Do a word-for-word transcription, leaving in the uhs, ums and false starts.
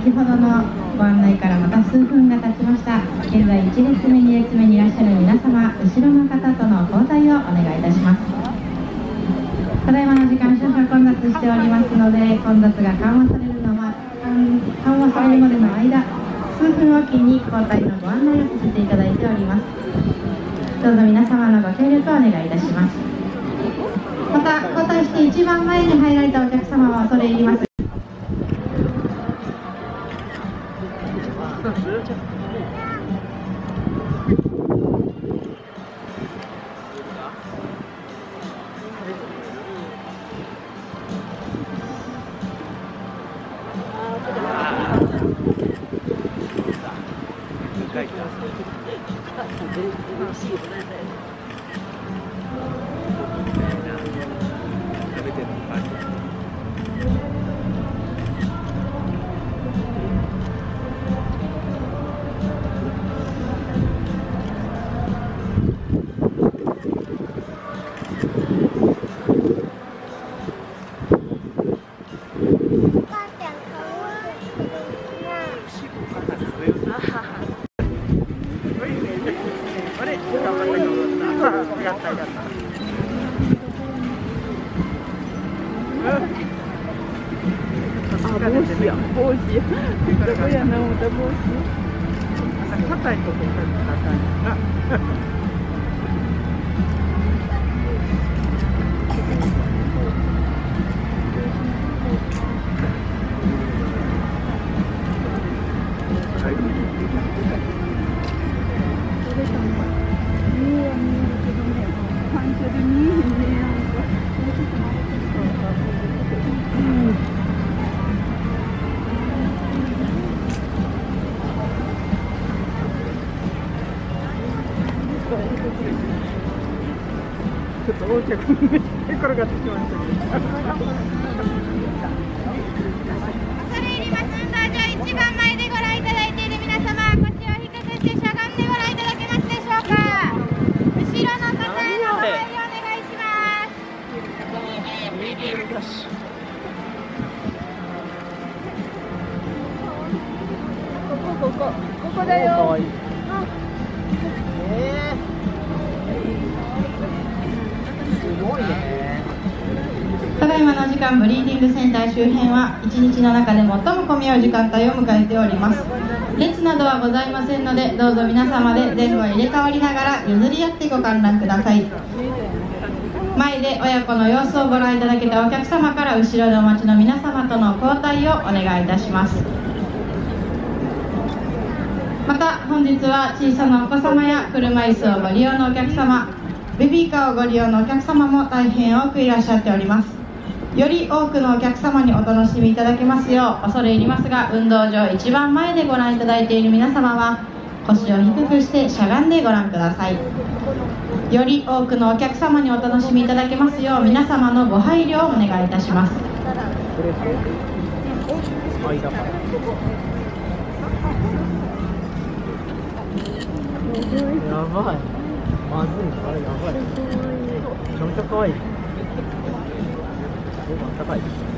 先ほどのご案内からまた数分が経ちました。現在いち列目に列目にいらっしゃる皆様、後ろの方との交代をお願いいたします。ただいまの時間少々混雑しておりますので、混雑が緩和されるのは緩和されるまでの間、数分おきに交代のご案内をさせていただいております。どうぞ皆様のご協力をお願いいたします。また交代して一番前に入られたお客様は恐れ入ります。 帽子、どこやな、また帽子。硬いとこ高いな。ちょっと横着に転がってしまいました。 恐れ入ります。運動場一番前でご覧いただいている皆様、腰を低くしてしゃがんでご覧いただけますでしょうか。後ろの方へのご配慮お願いします。ここここここだよ。えーただいまの時間、ブリーディングセンター周辺はいちにちの中で最も混み合う時間帯を迎えております。列などはございませんので、どうぞ皆様で前後入れ替わりながら譲り合ってご観覧ください。前で親子の様子をご覧いただけたお客様から後ろでお待ちの皆様との交代をお願いいたします。また本日は小さなお子様や車椅子をご利用のお客様、ベビーカーをご利用のお客様も大変多くいらっしゃっております。より多くのお客様にお楽しみいただけますよう恐れ入りますが、運動場一番前でご覧いただいている皆様は腰を低くしてしゃがんでご覧ください。より多くのお客様にお楽しみいただけますよう皆様のご配慮をお願いいたします。 やばい、まずい、あれやばい。めちゃめちゃ可愛い。高い。